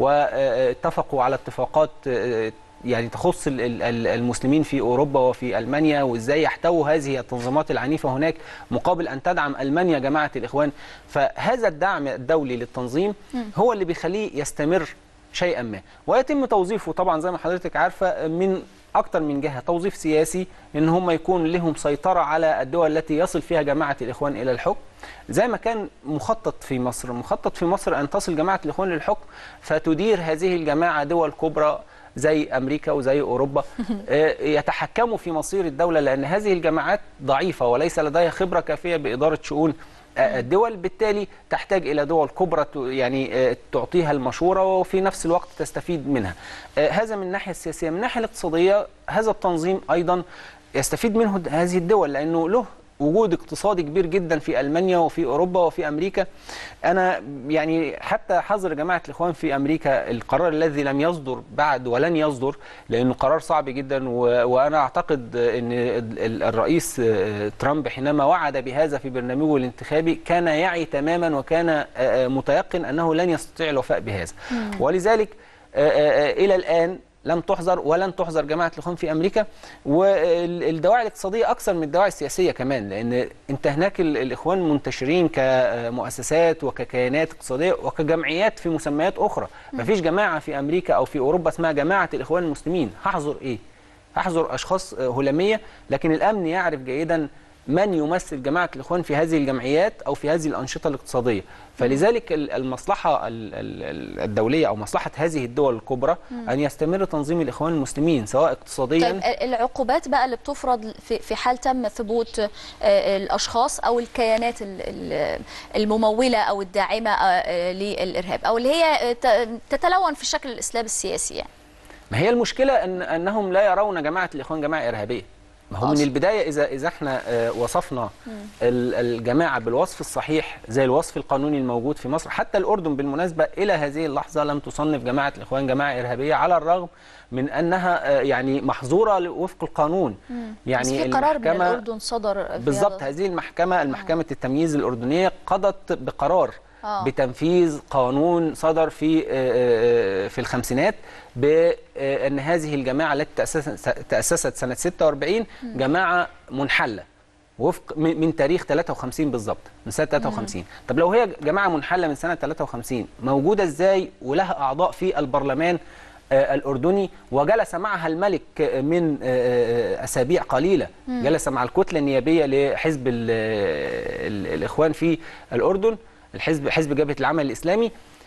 S3: واتفقوا على اتفاقات يعني تخص المسلمين في أوروبا وفي ألمانيا وإزاي يحتووا هذه التنظيمات العنيفة هناك مقابل أن تدعم ألمانيا جماعة الإخوان. فهذا الدعم الدولي للتنظيم هو اللي بيخليه يستمر شيئا ما، ويتم توظيفه طبعا زي ما حضرتك عارفة من أكتر من جهة. توظيف سياسي إن هم يكون لهم سيطرة على الدول التي يصل فيها جماعة الإخوان إلى الحكم، زي ما كان مخطط في مصر. مخطط في مصر أن تصل جماعة الإخوان للحكم فتدير هذه الجماعة دول كبرى زي أمريكا وزي أوروبا يتحكموا في مصير الدولة، لأن هذه الجماعات ضعيفة وليس لديها خبرة كافية بإدارة شؤون الدول، بالتالي تحتاج إلى دول كبرى يعني تعطيها المشورة وفي نفس الوقت تستفيد منها. هذا من الناحية السياسية. من الناحية الاقتصادية هذا التنظيم أيضا يستفيد منه هذه الدول، لأنه له وجود اقتصادي كبير جدا في ألمانيا وفي أوروبا وفي أمريكا. أنا يعني حتى حظر جماعة الإخوان في أمريكا القرار الذي لم يصدر بعد ولن يصدر لأنه قرار صعب جدا، وأنا أعتقد أن الرئيس ترامب حينما وعد بهذا في برنامجه الانتخابي كان يعي تماما وكان متيقن أنه لن يستطيع الوفاء بهذا. ولذلك إلى الآن لم تحظر ولن تحظر جماعة الإخوان في أمريكا. والدواعي الاقتصادية أكثر من الدواعي السياسية كمان، لأن أنت هناك الإخوان منتشرين كمؤسسات وككيانات اقتصادية وكجمعيات في مسميات أخرى. ما فيش جماعة في أمريكا أو في أوروبا اسمها جماعة الإخوان المسلمين. هحظر إيه؟ هحظر أشخاص هلامية، لكن الأمن يعرف جيدا من يمثل جماعة الإخوان في هذه الجمعيات أو في هذه الأنشطة الاقتصادية. فلذلك المصلحة الدولية أو مصلحة هذه الدول الكبرى أن يستمر تنظيم الإخوان المسلمين سواء اقتصاديا.
S1: طيب العقوبات بقى اللي بتفرض في حال تم ثبوت الأشخاص أو الكيانات الممولة أو الداعمة للإرهاب أو اللي هي تتلون في شكل الإسلام السياسي يعني.
S3: ما هي المشكلة أن أنهم لا يرون جماعة الإخوان جماعة إرهابية. ما هو من البداية إذا إذا احنا وصفنا الجماعة بالوصف الصحيح زي الوصف القانوني الموجود في مصر، حتى الأردن بالمناسبة إلى هذه اللحظة لم تصنف جماعة الإخوان جماعة إرهابية، على الرغم من أنها يعني محظورة وفق القانون.
S1: يعني في قرار من الأردن صدر
S3: بالضبط. هذه المحكمة المحكمة التمييز الأردنية قضت بقرار آه. بتنفيذ قانون صدر في في الخمسينات بأن هذه الجماعة التي تأسست سنة ستة وأربعين جماعة منحلة وفق من تاريخ ثلاثة وخمسين بالضبط، من سنة ثلاثة وخمسين. طب لو هي جماعة منحلة من سنة ثلاثة وخمسين موجودة ازاي ولها أعضاء في البرلمان الأردني وجلس معها الملك من أسابيع قليلة، جلس مع الكتلة النيابية لحزب الإخوان في الأردن، الحزب حزب جبهة العمل الإسلامي،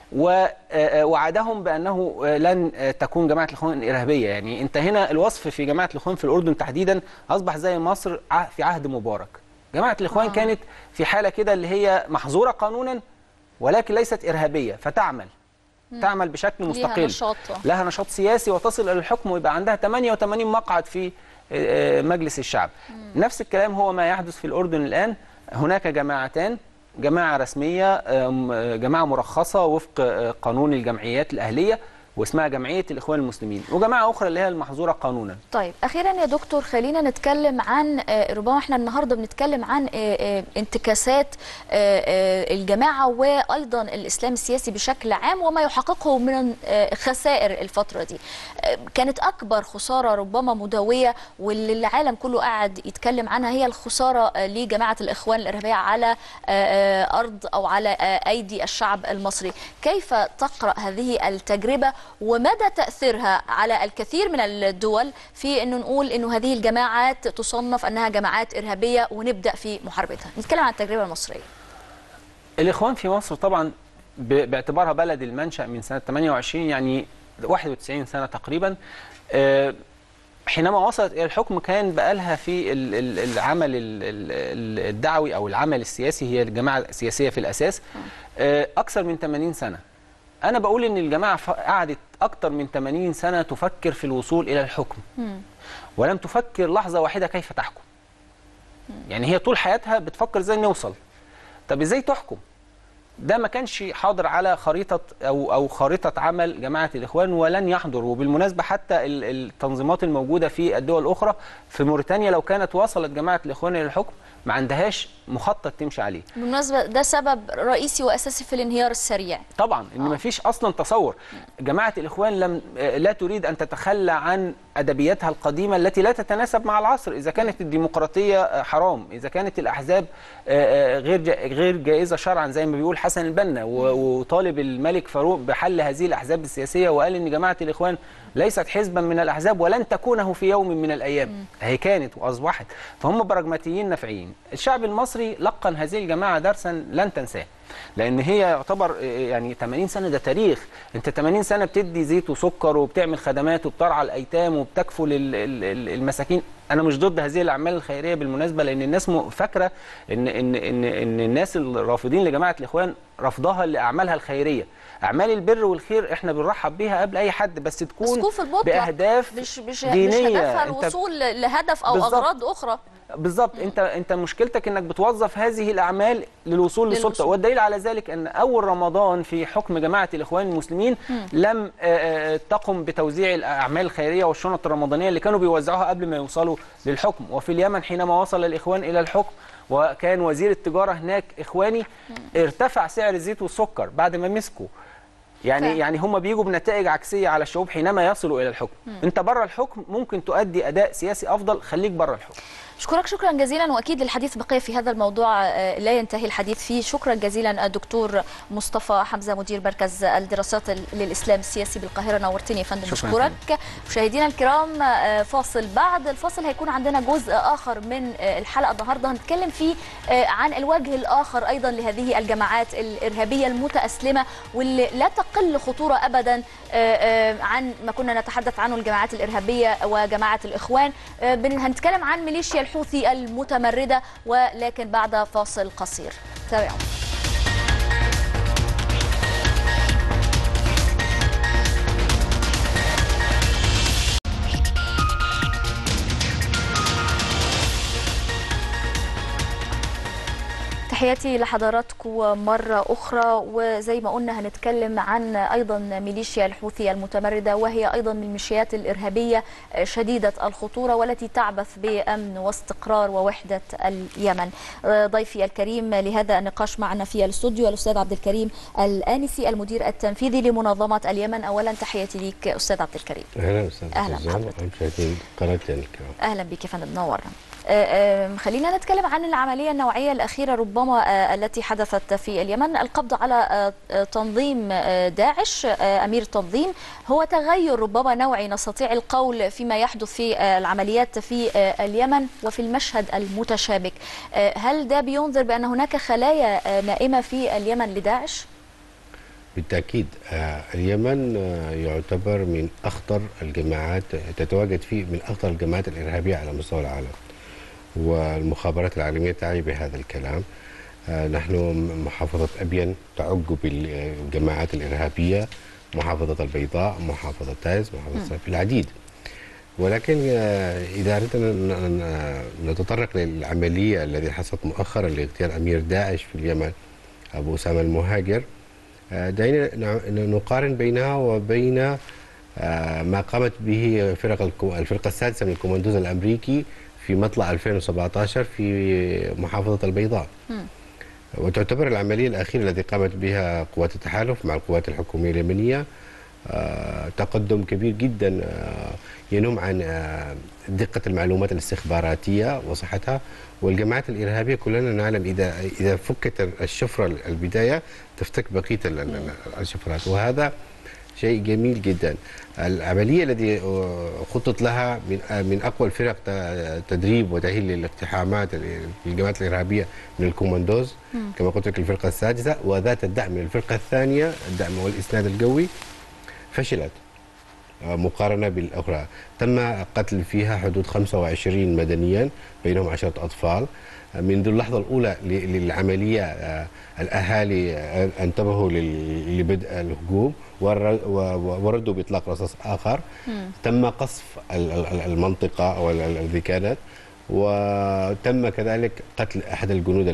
S3: ووعدهم بأنه لن تكون جماعة الإخوان إرهابية. يعني أنت هنا الوصف في جماعة الإخوان في الأردن تحديدا أصبح زي مصر في عهد مبارك. جماعة الإخوان آه. كانت في حالة كده اللي هي محظورة قانونا ولكن ليست إرهابية، فتعمل مم. تعمل بشكل مستقل، لها نشاط. لها نشاط سياسي وتصل إلى الحكم ويبقى عندها ثمانية وثمانين مقعد في مجلس الشعب. مم. نفس الكلام هو ما يحدث في الأردن الآن. هناك جماعتان، جماعة رسمية جماعة مرخصة وفق قانون الجمعيات الأهلية واسمها جمعية الإخوان المسلمين، وجماعة أخرى اللي هي المحظورة قانونا.
S1: طيب أخيرا يا دكتور خلينا نتكلم عن ربما احنا النهاردة بنتكلم عن انتكاسات الجماعة وأيضا الإسلام السياسي بشكل عام وما يحققه من خسائر الفترة دي. كانت أكبر خسارة ربما مدوية واللي العالم كله قاعد يتكلم عنها هي الخسارة لجماعة الإخوان الإرهابية على أرض أو على أيدي الشعب المصري. كيف تقرأ هذه التجربة ومدى تأثيرها على الكثير من الدول في أنه نقول أنه هذه الجماعات تصنف أنها جماعات إرهابية ونبدأ في محاربتها؟ نتكلم عن التجربة المصرية.
S3: الإخوان في مصر طبعا باعتبارها بلد المنشأ من سنة ثمانية وعشرين يعني واحد وتسعين سنة تقريبا، حينما وصلت إلى الحكم كان بقالها في العمل الدعوي أو العمل السياسي، هي الجماعة السياسية في الأساس، أكثر من ثمانين سنة. أنا بقول إن الجماعة قعدت أكثر من ثمانين سنة تفكر في الوصول إلى الحكم ولم تفكر لحظة واحدة كيف تحكم. يعني هي طول حياتها بتفكر إزاي نوصل. طب إزاي تحكم؟ ده ما كانش حاضر على خريطة أو أو خريطة عمل جماعة الإخوان ولن يحضر. وبالمناسبة حتى التنظيمات الموجودة في الدول الأخرى، في موريتانيا لو كانت وصلت جماعة الإخوان إلى الحكم ما عندهاش مخطط تمشي عليه.
S1: بالمناسبة ده سبب رئيسي وأساسي في الانهيار السريع.
S3: طبعا إن ما فيش أصلا تصور. جماعة الإخوان لم لا تريد أن تتخلى عن أدبياتها القديمة التي لا تتناسب مع العصر. إذا كانت الديمقراطية حرام، إذا كانت الأحزاب غير غير جائزة شرعا زي ما بيقول حسن البنا، وطالب الملك فاروق بحل هذه الأحزاب السياسية وقال إن جماعة الإخوان ليست حزبا من الأحزاب ولن تكونه في يوم من الأيام. هي كانت وأصبحت. فهم براجماتيين نافعين. الشعب المصري لقن هذه الجماعة درسا لن تنساه، لأن هي يعتبر يعني ثمانين سنة ده تاريخ. أنت ثمانين سنة بتدي زيت وسكر وبتعمل خدمات وبترعى الأيتام وبتكفل المساكين. أنا مش ضد هذه الأعمال الخيرية بالمناسبة، لأن الناس فاكرة إن إن إن إن الناس الرافضين لجماعة الإخوان رفضها لأعمالها الخيرية. أعمال البر والخير إحنا بنرحب بيها قبل أي حد، بس تكون بأهداف
S1: مش مش
S3: دينية،
S1: مش هدفها الوصول لهدف أو بالزبط. أغراض أخرى.
S3: بالظبط. انت انت مشكلتك انك بتوظف هذه الاعمال للوصول للسلطه، والدليل على ذلك ان اول رمضان في حكم جماعه الاخوان المسلمين مم. لم تقم بتوزيع الاعمال الخيريه والشنط الرمضانيه اللي كانوا بيوزعوها قبل ما يوصلوا للحكم. وفي اليمن حينما وصل الاخوان الى الحكم وكان وزير التجاره هناك اخواني، مم. ارتفع سعر الزيت والسكر بعد ما مسكوا. يعني
S1: ف...
S3: يعني هم بيجوا بنتائج عكسيه على الشعوب حينما يصلوا الى الحكم. م. انت بره الحكم ممكن تؤدي اداء سياسي افضل، خليك بره الحكم.
S1: أشكرك شكرا جزيلا، وأكيد الحديث بقية في هذا الموضوع لا ينتهي الحديث فيه. شكرا جزيلا الدكتور مصطفى حمزة مدير مركز الدراسات للإسلام السياسي بالقاهرة، نورتني يا فندم. أشكرك. مشاهدينا الكرام، فاصل، بعد الفاصل هيكون عندنا جزء آخر من الحلقة النهاردة هنتكلم فيه عن الوجه الآخر أيضا لهذه الجماعات الإرهابية المتأسلمة واللي لا تقل خطورة أبدا عن ما كنا نتحدث عنه الجماعات الإرهابية وجماعة الإخوان. هنتكلم عن ميليشيا الحوثي المتمردة، ولكن بعد فاصل قصير. تابعوا. تحياتي لحضراتكم مرة أخرى، وزي ما قلنا هنتكلم عن أيضا ميليشيا الحوثي المتمردة، وهي أيضا من الميليشيات الإرهابية شديدة الخطورة والتي تعبث بأمن واستقرار ووحدة اليمن. ضيفي الكريم لهذا النقاش معنا في الاستوديو الأستاذ عبد الكريم الآنسي المدير التنفيذي لمنظمة اليمن. أولا تحياتي ليك أستاذ عبد الكريم.
S4: أهلا أستاذ.
S1: أهلا
S4: بحضرتك.
S1: أهلا بك يا فندم، نورنا. خلينا نتكلم عن العملية النوعية الأخيرة ربما التي حدثت في اليمن، القبض على تنظيم داعش أمير التنظيم. هو تغير ربما نوعي نستطيع القول فيما يحدث في العمليات في اليمن وفي المشهد المتشابك. هل ده بينذر بأن هناك خلايا نائمة في اليمن لداعش؟
S4: بالتأكيد. اليمن يعتبر من أخطر الجماعات، تتواجد فيه من أخطر الجماعات الإرهابية على مستوى العالم، والمخابرات العالمية تعي بهذا الكلام. نحن محافظة أبين تعج بالجماعات الإرهابية، محافظة البيضاء، محافظة تايز، محافظة في العديد. ولكن إذا أردنا نتطرق للعملية التي حصلت مؤخرا لاغتيال أمير داعش في اليمن أبو أسامة المهاجر، دعينا نقارن بينها وبين ما قامت به فرق الفرقة السادسة من الكوماندوز الأمريكي في مطلع ألفين وسبعة عشر في محافظة البيضاء. م. وتعتبر العملية الأخيرة التي قامت بها قوات التحالف مع القوات الحكومية اليمنية تقدم كبير جدا ينم عن دقة المعلومات الاستخباراتية وصحتها. والجماعات الإرهابية كلنا نعلم إذا إذا فكت الشفرة البداية تفتك بقية الشفرات، وهذا شيء جميل جدا. العملية التي خطط لها من من أقوى الفرق تدريب وتأهيل للاقتحامات للجماعات الإرهابية من الكوماندوز كما قلت لك الفرقة السادسة، وذات الدعم من الفرقة الثانية الدعم والإسناد القوي، فشلت مقارنة بالأخرى. تم قتل فيها حدود خمسة وعشرين مدنيا بينهم عشرة أطفال. منذ اللحظة الأولى للعملية الأهالي انتبهوا لبدء الهجوم وردوا بإطلاق رصاص آخر. م. تم قصف المنطقة أو الذي كانت، وتم كذلك قتل أحد الجنود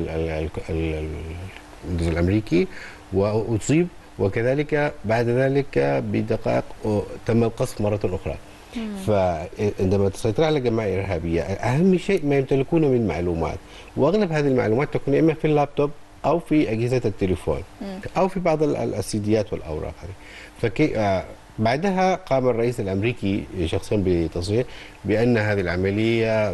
S4: الجنود الأمريكي وأصيب، وكذلك بعد ذلك بدقائق تم القصف مرة أخرى. فعندما تسيطر على جماعة إرهابية أهم شيء ما يمتلكونه من معلومات، وأغلب هذه المعلومات تكون إما في اللابتوب أو في أجهزة التليفون أو في بعض السيديات والأوراق هذه. فكي بعدها قام الرئيس الأمريكي شخصيا بتصريح بأن هذه العملية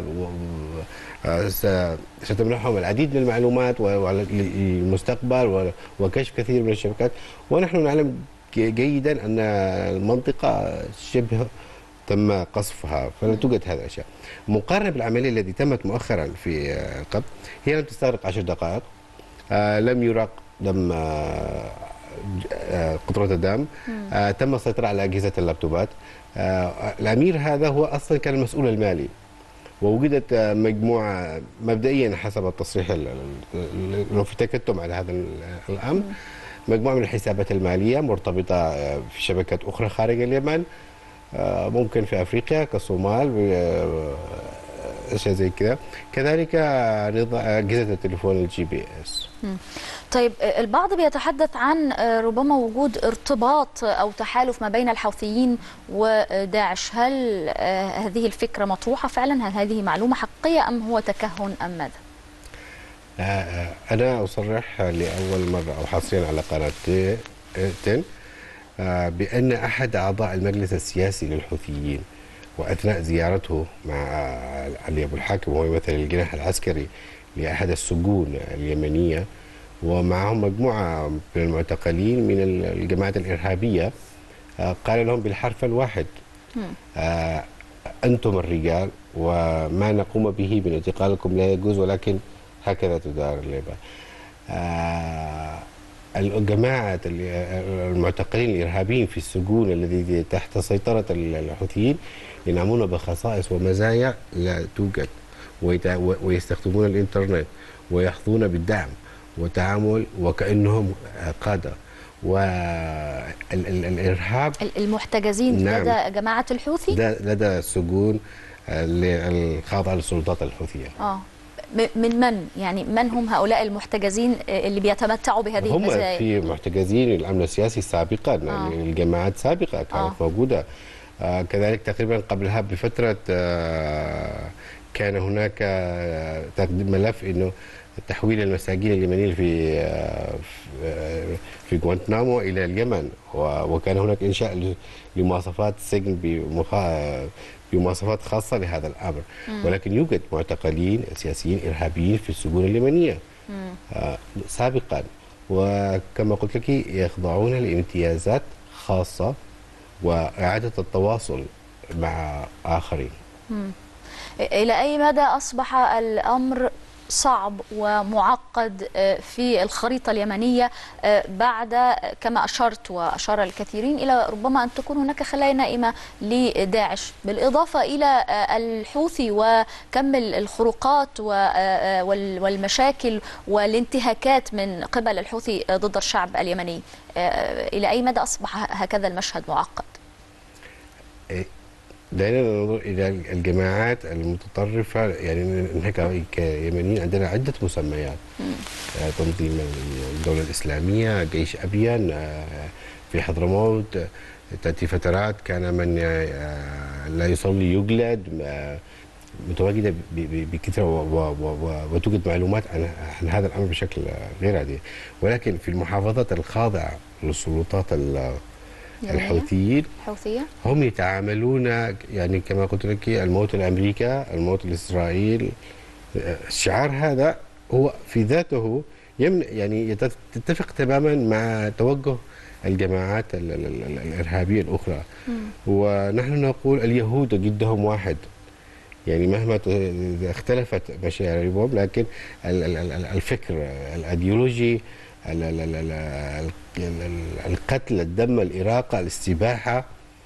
S4: ستمنحهم العديد من المعلومات للمستقبل وكشف كثير من الشبكات. ونحن نعلم جيدا أن المنطقة شبه تم قصفها، فلا توجد هذا الأشياء. مقارنة بالعملية التي تمت مؤخرا في القبض، هي لم تستغرق عشر دقائق، آه لم يراق دم آه قطرة الدم، آه تم السيطرة على أجهزة اللابتوبات. آه الأمير هذا هو أصلا كان المسؤول المالي، ووجدت مجموعة مبدئيا حسب التصريح لو في تكتم على هذا الأمر، مجموعة من الحسابات المالية مرتبطة في شبكات أخرى خارج اليمن، ممكن في أفريقيا كالصومال أشياء زي كذا، كذلك أجهزة التليفون الجي بي اس.
S1: طيب البعض بيتحدث عن ربما وجود ارتباط أو تحالف ما بين الحوثيين وداعش، هل هذه الفكرة مطروحة فعلا؟ هل هذه معلومة حقيقية أم هو تكهن أم ماذا؟
S4: أنا أصرح لأول مرة أو حصريا على قناة تن بأن أحد أعضاء المجلس السياسي للحوثيين وأثناء زيارته مع علي أبو الحاكم وهو يمثل الجناح العسكري لأحد السجون اليمنية ومعهم مجموعة من المعتقلين من الجماعات الإرهابية، قال لهم بالحرف الواحد أنتم الرجال وما نقوم به من اعتقالكم لا يجوز، ولكن هكذا تدار اللعبة. الجماعة المعتقلين الإرهابيين في السجون الذي تحت سيطرة الحوثيين ينعمون بخصائص ومزايا لا توجد، ويستخدمون الإنترنت ويحظون بالدعم وتعامل وكأنهم قادة. والإرهاب
S1: المحتجزين نعم. لدى جماعة الحوثي
S4: لدى السجون الخاضعة للسلطات الحوثية.
S1: آه. من من يعني من هم هؤلاء المحتجزين اللي بيتمتعوا بهذه
S4: هم
S1: المزايا؟
S4: هم في محتجزين الأمن السياسي سابقا، آه. يعني الجماعات سابقة كانت آه. موجودة. آه كذلك تقريبا قبلها بفترة آه كان هناك آه تقديم ملف انه تحويل المساجين اليمنيين في آه في غوانتنامو الى اليمن، وكان هناك انشاء لمواصفات سجن بمواصفات خاصة لهذا الأمر. مم. ولكن يوجد معتقلين سياسيين إرهابيين في السجون اليمنية آه سابقا، وكما قلت لك يخضعون لامتيازات خاصة وإعادة التواصل مع آخرين.
S1: مم. إلى أي مدى أصبح الأمر صعب ومعقد في الخريطة اليمنية بعد كما أشرت وأشار الكثيرين إلى ربما أن تكون هناك خلايا نائمة لداعش، بالإضافة إلى الحوثي وكم الخروقات والمشاكل والانتهاكات من قبل الحوثي ضد الشعب اليمني؟ إلى أي مدى أصبح هكذا المشهد معقد؟
S4: دعينا ننظر الى الجماعات المتطرفه، يعني نحن كيمنيين عندنا عده مسميات. تنظيم الدوله الاسلاميه، جيش ابين في حضرموت، تاتي فترات كان من لا يصلي يجلد، متواجده بكثره وتوجد معلومات عن هذا الامر بشكل غير عادي. ولكن في المحافظات الخاضعه للسلطات الحوثيين
S1: الحوثية
S4: هم يتعاملون يعني كما قلت لك الموت لأمريكا، الموت لإسرائيل. الشعار هذا هو في ذاته يمن يعني يتفق تماما مع توجه الجماعات الإرهابية الأخرى. م. ونحن نقول اليهود جدهم واحد، يعني مهما اختلفت مشاربهم لكن الفكر الأيديولوجي، القتل، الدم، الإراقة، الاستباحة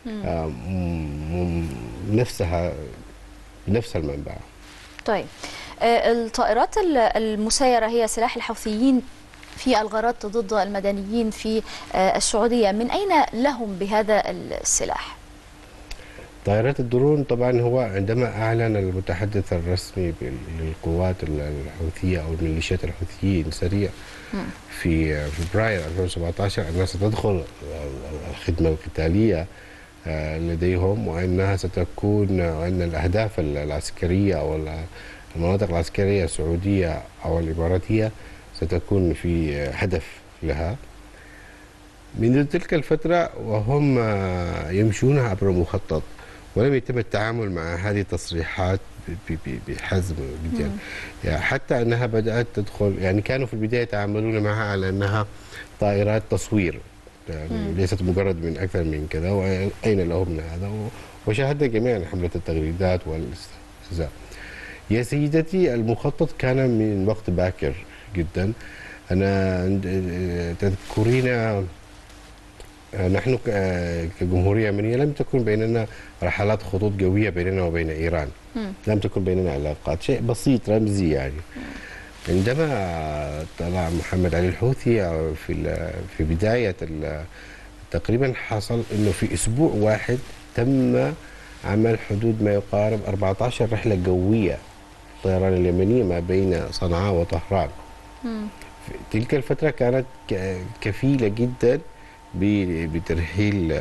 S4: نفسها نفس المنبع.
S1: طيب الطائرات المسيرة هي سلاح الحوثيين في الغارات ضد المدنيين في السعودية، من أين لهم بهذا السلاح؟
S4: طائرات الدرون طبعا هو عندما أعلن المتحدث الرسمي للقوات الحوثية أو الميليشيات الحوثيين سريع في فبراير ألفين وسبعة عشر أنها ستدخل الخدمة القتالية لديهم، وأنها ستكون وأن الأهداف العسكرية أو المناطق العسكرية السعودية أو الإماراتية ستكون في هدف لها. منذ تلك الفترة وهم يمشون عبر مخطط، ولم يتم التعامل مع هذه التصريحات بحزم جدا. يعني حتى انها بدات تدخل، يعني كانوا في البدايه يتعاملون معها على انها طائرات تصوير، يعني ليست مجرد من اكثر من كذا، واين لهم من هذا، وشاهدنا جميعا حمله التغريدات والاستهزاء. يا سيدتي المخطط كان من وقت باكر جدا. انا تذكرين نحن كجمهورية يمنية لم تكن بيننا رحلات خطوط جوية بيننا وبين إيران. م. لم تكن بيننا علاقات، شيء بسيط رمزي يعني. م. عندما طلع محمد علي الحوثي في في بداية تقريبا حصل انه في اسبوع واحد تم عمل حدود ما يقارب أربعة عشر رحلة جوية الطيران اليمنية ما بين صنعاء وطهران. م. تلك الفترة كانت كفيلة جدا بترحيل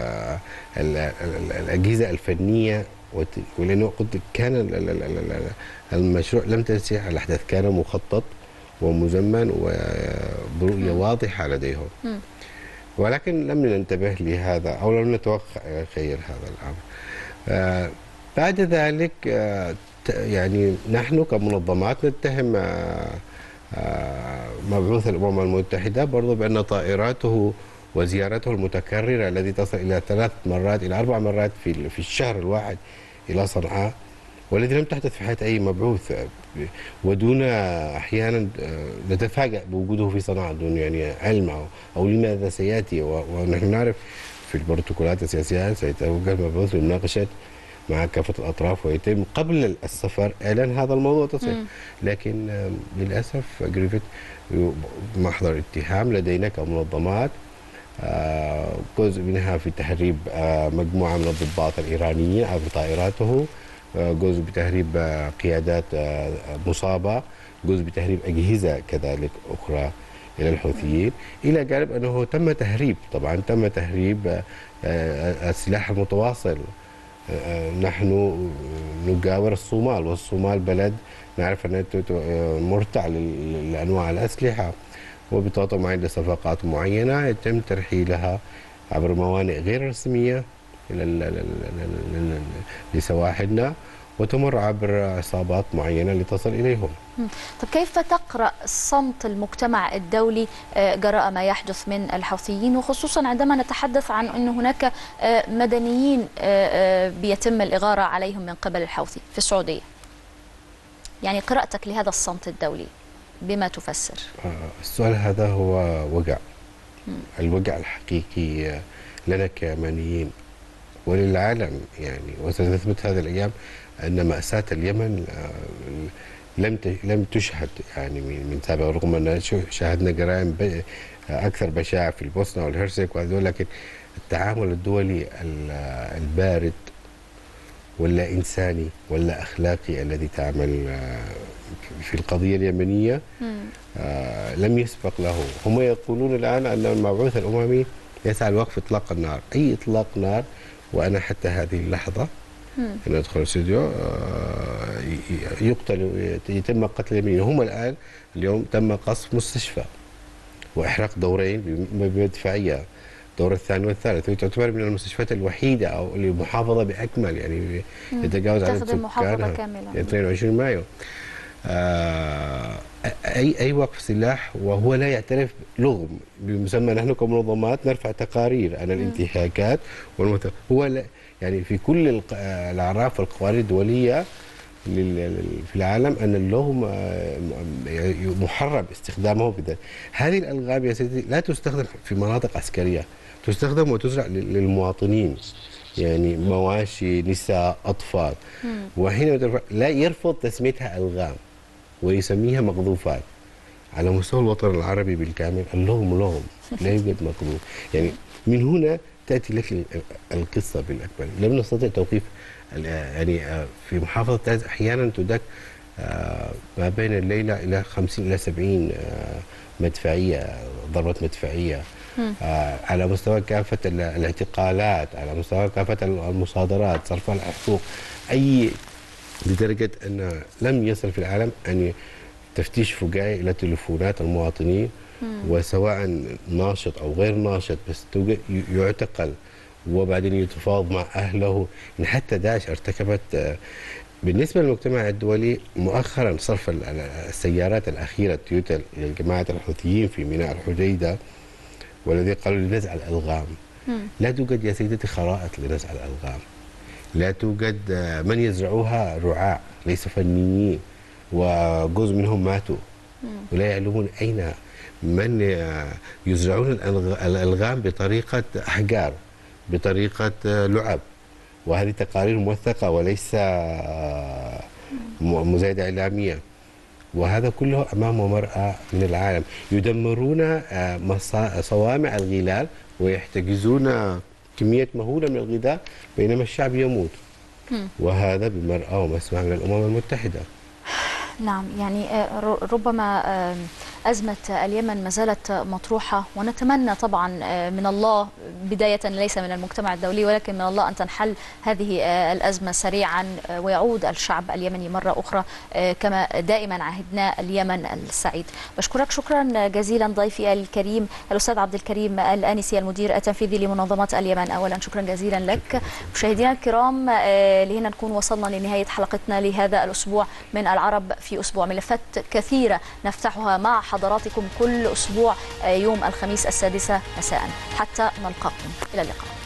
S4: الأجهزة الفنية، ولأنه قلت كان المشروع لم تنسيح الأحداث، كان مخطط ومزمن وبرؤية واضحة لديهم. ولكن لم ننتبه لهذا أو لم نتوقع خير هذا الأمر. آه بعد ذلك آه يعني نحن كمنظمات نتهم آه آه مبعوث الأمم المتحدة برضو بأن طائراته وزيارته المتكررة التي تصل إلى ثلاث مرات إلى أربع مرات في في الشهر الواحد إلى صنعاء، والذي لم تحدث في حياة أي مبعوث، ودون أحيانا نتفاجأ بوجوده في صنعاء دون يعني علم أو, أو لماذا سيأتي. ونحن نعرف في البروتوكولات السياسية سيتوجه المبعوث لمناقشة مع كافة الأطراف، ويتم قبل السفر إعلان هذا الموضوع تصريح. لكن للأسف جريفيث محضر اتهام لدينا كمنظمات، جزء منها في تهريب مجموعة من الضباط الإيرانيين عبر طائراته، جزء بتهريب قيادات مصابة، جزء بتهريب أجهزة كذلك أخرى إلى الحوثيين، إلى جانب أنه تم تهريب، طبعا تم تهريب السلاح المتواصل. نحن نجاور الصومال، والصومال بلد نعرف أنه مرتع لأنواع الأسلحة، وبطاقة معينة صفقات معينة يتم ترحيلها عبر موانئ غير رسمية لسواحلنا، وتمر عبر عصابات معينة لتصل إليهم.
S1: طب كيف تقرأ صمت المجتمع الدولي جراء ما يحدث من الحوثيين، وخصوصا عندما نتحدث عن أن هناك مدنيين بيتم الإغارة عليهم من قبل الحوثي في السعودية؟ يعني قراءتك لهذا الصمت الدولي بما تفسر؟
S4: السؤال هذا هو وجع، الوجع الحقيقي لنا كيمنيين وللعالم يعني. وستثبت هذه الأيام أن مأساة اليمن لم لم تشهد يعني من سابق، رغم أن شاهدنا جرائم أكثر بشاعة في البوسنة والهرسك وهذول، لكن التعامل الدولي البارد ولا إنساني ولا أخلاقي الذي تعمل في القضية اليمنية آه لم يسبق له. هم يقولون الآن أن المبعوث الأممي يسعى لوقف إطلاق النار، أي إطلاق نار، وأنا حتى هذه اللحظة أن أدخل الاستوديو آه يقتل، يتم قتل اليمنيين. هم الآن اليوم تم قصف مستشفى وإحراق دورين بمدفعية، الدور الثاني والثالث، وهي تعتبر من المستشفيات الوحيدة أو المحافظة بأكمل يعني يتجاوز عدد سكانها اثنين وعشرين مايو. آه اي اي وقف سلاح وهو لا يعترف لغم بمسمى. نحن كمنظمات نرفع تقارير عن الانتهاكات والمت... هو لا يعني في كل الاعراف والقوانين الدوليه في العالم ان اللغم محرم استخدامه بذلك. هذه الالغام يا سيدي لا تستخدم في مناطق عسكريه، تستخدم وتزرع للمواطنين، يعني مواشي، نساء، اطفال. وحين لا يرفض تسميتها الغام ويسميها مقذوفات. على مستوى الوطن العربي بالكامل اللغم لغم، لا يوجد مقذوف. يعني من هنا تاتي لك القصه بالاكمل. لم نستطع توقيف يعني في محافظه تعز احيانا تدك ما بين الليله الى خمسين الى سبعين مدفعيه، ضربه مدفعيه على مستوى كافه الاعتقالات، على مستوى كافه المصادرات، صرف الحقوق، اي لدرجة أن لم يصل في العالم أن تفتيش فجائي إلى تليفونات المواطنين، وسواء ناشط أو غير ناشط بس يعتقل وبعدين يتفاوض مع أهله. إن حتى داعش ارتكبت بالنسبة للمجتمع الدولي مؤخرا صرف السيارات الأخيرة تويوتا لجماعة الحوثيين في ميناء الحديدة، والذي قالوا لنزع الألغام. لا توجد يا سيدتي خرائط لنزع الألغام، لا توجد من يزرعوها رعاع ليس فنيين، وجزء منهم ماتوا ولا يعلمون أين من يزرعون الألغام بطريقة أحجار، بطريقة لعب، وهذه تقارير موثقة وليس مزايدة إعلامية. وهذا كله أمامه مرأة من العالم. يدمرون صوامع الغلال ويحتجزون كمية مهولة من الغذاء بينما الشعب يموت، وهذا بمرأة ومسمع من الأمم المتحدة.
S1: نعم، يعني ربما أزمة اليمن ما زالت مطروحة، ونتمنى طبعا من الله بداية ليس من المجتمع الدولي ولكن من الله أن تنحل هذه الأزمة سريعا ويعود الشعب اليمني مرة أخرى كما دائما عهدنا اليمن السعيد. بشكرك شكرا جزيلا ضيفي الكريم الأستاذ عبد الكريم الآنسي المدير التنفيذي لمنظمة اليمن. أولا شكرا جزيلا لك. مشاهدينا الكرام لهنا نكون وصلنا لنهاية حلقتنا لهذا الأسبوع من العرب في أسبوع. ملفات كثيرة نفتحها مع حضراتكم كل أسبوع يوم الخميس السادسة مساء. حتى نلقاكم، إلى اللقاء.